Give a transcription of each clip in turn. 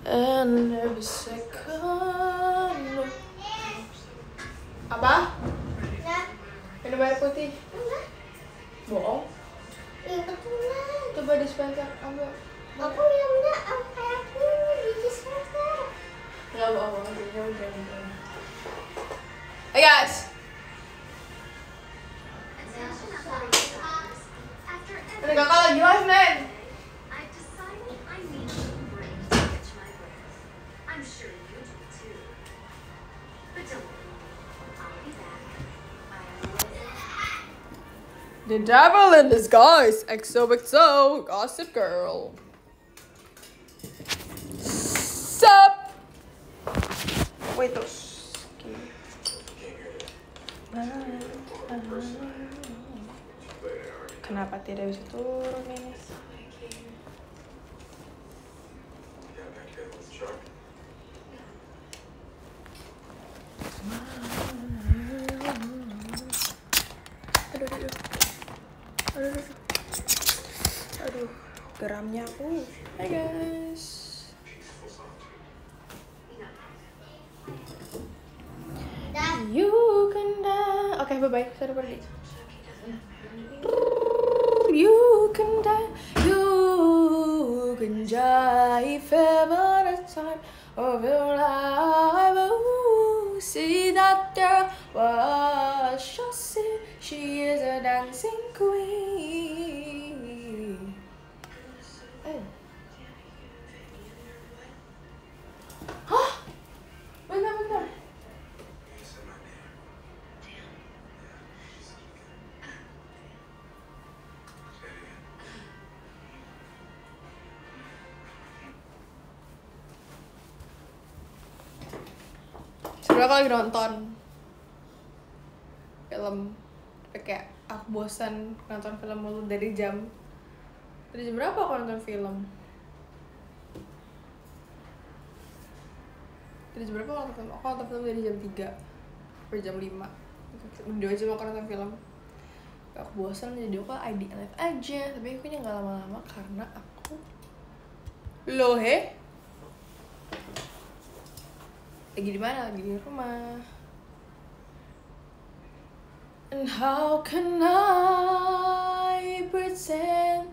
And every second. Apa? Minum air putih. Bohong. Coba dispenser, ambil. Aku minumnya kayak ini di dispenser. Nggak bohong, udah. Hey guys. Ini kakak lagi live, Nen. The devil in disguise, XOXO, Gossip Girl. Sup? Wait, terus. Kenapa tidak bisa turun ini? Aduh, geramnya aku. Hai guys. You can die. Oke, bye-bye. Saya udah pergi. You can die. You can die if ever the time of your life. Ooh, see that girl, what shall see? She is a dancing queen. Hah? Bentar. Sebenernya aku lagi nonton film, kayak aku bosan nonton film mulu dari jam berapa aku nonton film? Dari jam berapa aku nonton film dari jam 3 sampai jam 5. 2 jam aku nonton film. Aku bosan jadi aku ID live aja, tapi aku nggak lama-lama karena aku lagi di mana? Lagi di rumah. And how can I pretend?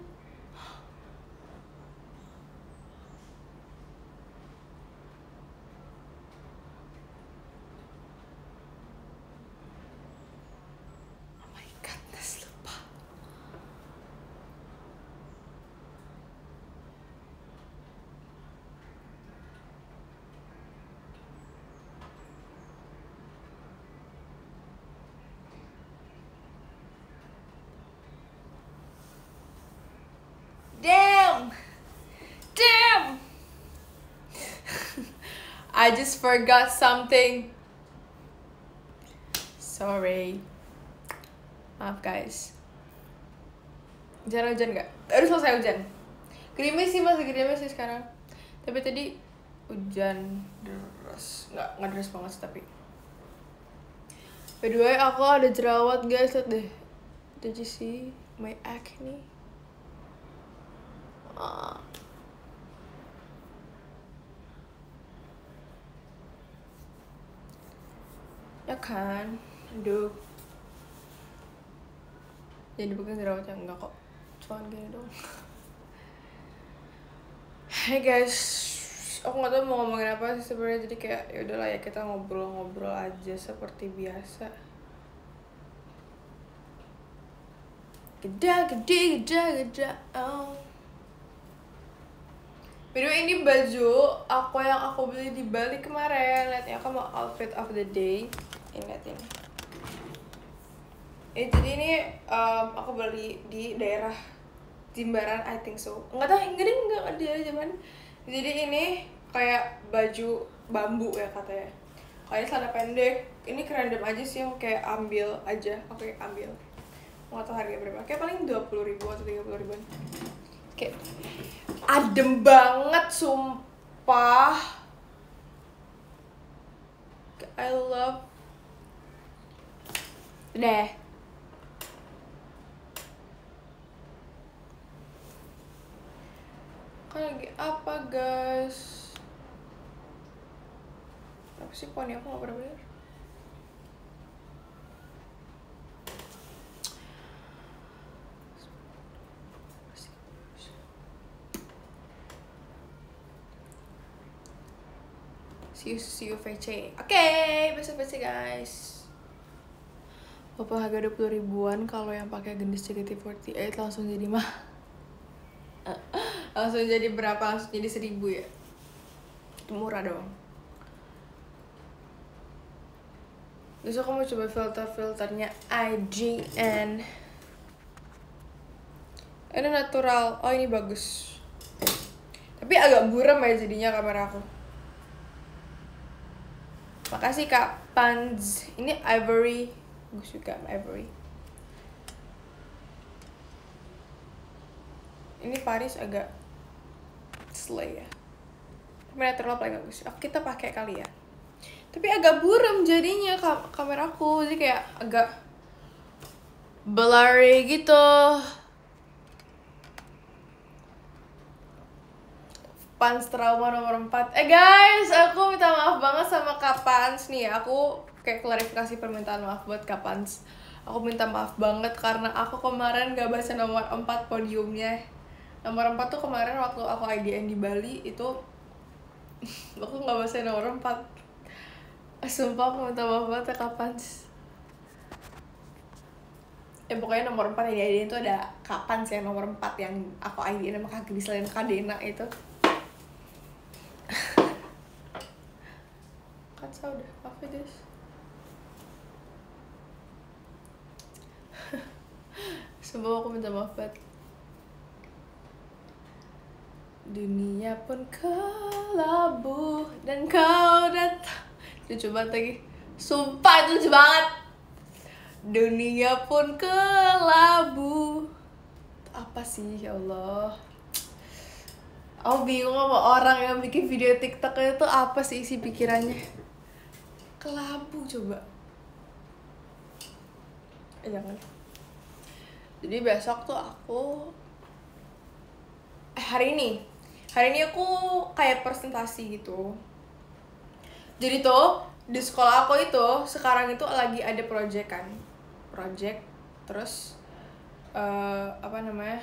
Oh my goodness, lupa. Damn! I just forgot something. Sorry. Maaf guys. Hujan nggak? Udah selesai hujan. Gerimis sih, masih gerimis sih sekarang. Tapi tadi hujan deras. Nggak deras banget sih tapi. By the way, aku ada jerawat guys, lihat deh. Did you see my acne? Ya kan, aduh, jadi bukan jerawatnya enggak kok, cuman gini dong. Hey guys, aku nggak tahu mau ngomongin apa sih sebenarnya, jadi kayak ya udahlah ya, kita ngobrol-ngobrol aja seperti biasa. Geda. Oh. By the way, ini baju yang aku beli di Bali kemarin. Lihat ya, aku mau outfit of the day. Ini lihat ini. Jadi ini aku beli di daerah Jimbaran, I think so. Enggak di zaman. Jadi ini kayak baju bambu ya katanya. Kayak celana pendek. Ini random aja sih, aku kayak ambil aja. Oke, ambil. Nggak tahu harga berapa. Kayak paling 20.000 atau 30.000. Kayak adem banget, sumpah. I love. Deh. Kan lagi apa guys? Apa sih poni aku nggak pernah bener. See you VC. Oke, besok VC guys. Walaupun harga 20 ribuan, kalau yang pakai gendis JKT48 langsung jadi langsung jadi berapa? Langsung jadi 1000 ya. Itu murah dong. Terus aku mau coba filternya IGN. Ini natural. Oh, ini bagus. Tapi agak buram ya jadinya kamera aku. Makasih Kak Pans. Ini ivory. Gue suka ivory. Ini Paris agak slay ya. Tapi natural paling bagus. Kita pakai kali ya. Tapi agak buram jadinya kameraku. Jadi kayak agak blurry gitu. Pans trauma nomor 4. Guys, aku minta maaf banget sama Kak Pans nih. Aku kayak klarifikasi permintaan maaf buat Kak Pans. Aku minta maaf banget karena aku kemarin gak baca nomor 4 podiumnya. Nomor 4 tuh kemarin waktu aku IDN di Bali itu aku gak baca nomor 4. Sumpah aku minta maaf banget ya Kak Pans. Pokoknya nomor 4 yang di IDN itu ada Kak Pans ya, nomor 4 yang aku IDN sama Kak Gris selain Kak Dena itu. Kaca udah, apa guys? Sumpah aku minta maaf banget. Dunia pun kelabu dan kau datang. Lucu banget lagi. Sumpah itu lucu banget. Dunia pun kelabu. Apa sih ya Allah? Aku bingung sama orang yang bikin video TikTok itu apa sih isi pikirannya. Kelabu coba. Jangan. Jadi besok tuh aku hari ini aku kayak presentasi gitu. Jadi tuh di sekolah aku itu sekarang itu lagi ada project kan. Project terus apa namanya?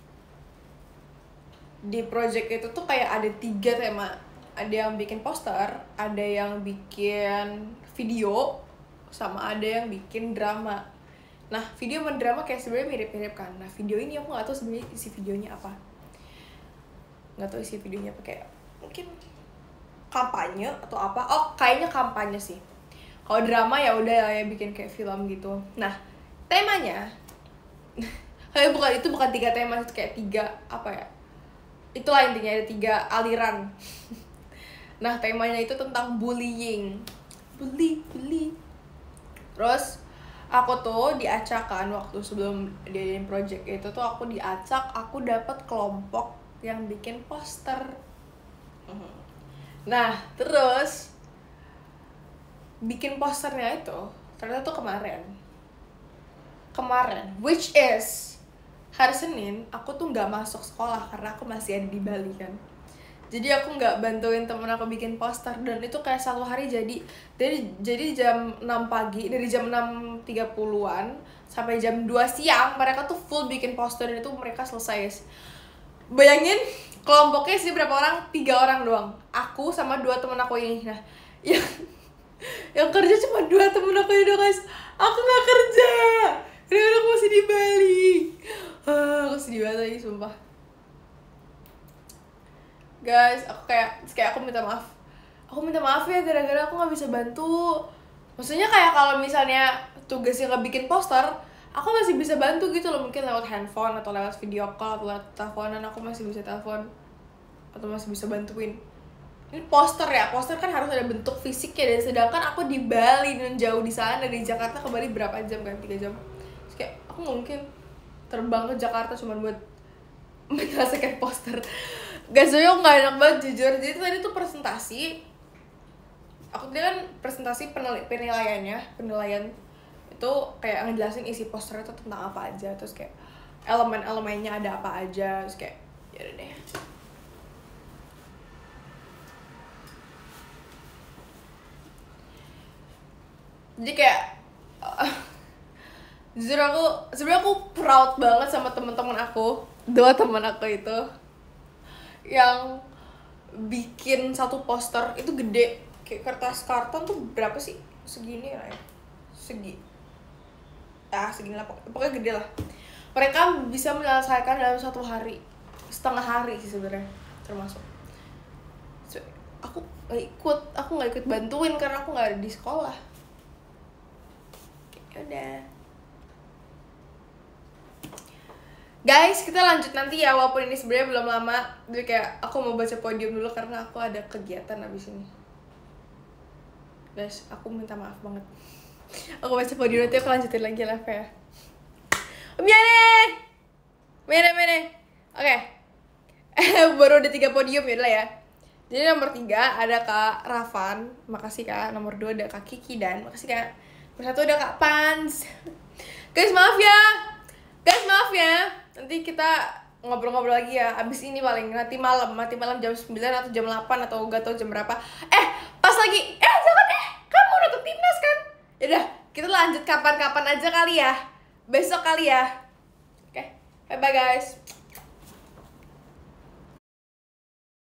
Di project itu tuh kayak ada 3 tema. Ada yang bikin poster, ada yang bikin video, sama ada yang bikin drama. Nah, video sama drama kayak sebenarnya mirip-mirip kan. Nah, video ini aku nggak tahu sebenarnya isi videonya apa. Nggak tahu isi videonya apa, kayak mungkin kampanye atau apa. Oh, kayaknya kampanye sih. Kalau drama ya udah ya bikin kayak film gitu. Nah, temanya bukan 3 tema, itu kayak 3 apa ya? Itulah intinya, ada 3 aliran. Nah, temanya itu tentang bullying. Bully. Terus aku tuh diacakkan waktu sebelum diadain project itu tuh aku diacak, aku dapat kelompok yang bikin poster. Nah, terus bikin posternya itu ternyata tuh kemarin, which is hari Senin aku tuh nggak masuk sekolah karena aku masih ada di Bali kan. Jadi aku nggak bantuin temen aku bikin poster, dan itu kayak 1 hari jadi jam 6 pagi, dari jam 6.30-an sampai jam 2 siang mereka tuh full bikin poster, dan itu mereka selesai. Bayangin kelompoknya sih berapa orang? 3 orang doang, aku sama 2 temen aku ini. Nah, yang kerja cuma 2 temen aku ini guys. Aku nggak kerja, ini aku masih di Bali. Aku sedih banget lagi sumpah. Guys, aku kayak aku minta maaf. Aku minta maaf ya gara-gara aku nggak bisa bantu. Maksudnya kayak kalau misalnya tugasnya nggak bikin poster, aku masih bisa bantu gitu loh, mungkin lewat handphone atau lewat video call atau lewat teleponan, aku masih bisa telepon atau masih bisa bantuin. Ini poster ya, poster kan harus ada bentuk fisiknya, dan sedangkan aku di Bali dan jauh di sana, dari Jakarta ke Bali berapa jam kan? 3 jam. Terus kayak aku nggak mungkin terbang ke Jakarta cuma buat menyelesaikan poster. Gak sebenernya nggak enak banget jujur. Jadi tadi tuh presentasi, aku tadi kan presentasi penilaian itu kayak ngejelasin isi poster itu tentang apa aja, terus kayak elemen-elemennya ada apa aja, terus kayak ya udah deh. Jadi kayak jujur sebenarnya aku proud banget sama teman-teman aku, 2 teman aku itu yang bikin satu poster itu gede kayak kertas karton tuh berapa sih, segini lah ya, segini lah pokoknya gede lah. Mereka bisa menyelesaikan dalam 1 hari, setengah hari sih sebenarnya termasuk. Aku nggak ikut bantuin karena aku nggak ada di sekolah. Ya udah. Guys, kita lanjut nanti ya, walaupun ini sebenarnya belum lama. Jadi kayak aku mau baca podium dulu karena aku ada kegiatan abis ini. Guys, aku minta maaf banget. Aku baca podium nanti aku lanjutin lagi live ya. Mene. Oke. Baru ada 3 podium ya lah ya. Jadi nomor 3 ada Kak Rafan, makasih Kak. Nomor 2 ada Kak Kiki dan makasih Kak. Nomor 1 ada Kak Pans. Guys, maaf ya. Nanti kita ngobrol-ngobrol lagi ya. Abis ini paling nanti malam jam 9 atau jam 8 atau gak tau jam berapa. Pas lagi. Jangan kamu mau nonton timnas kan? Yaudah, kita lanjut kapan-kapan aja kali ya. Besok kali ya. Oke. Bye-bye guys.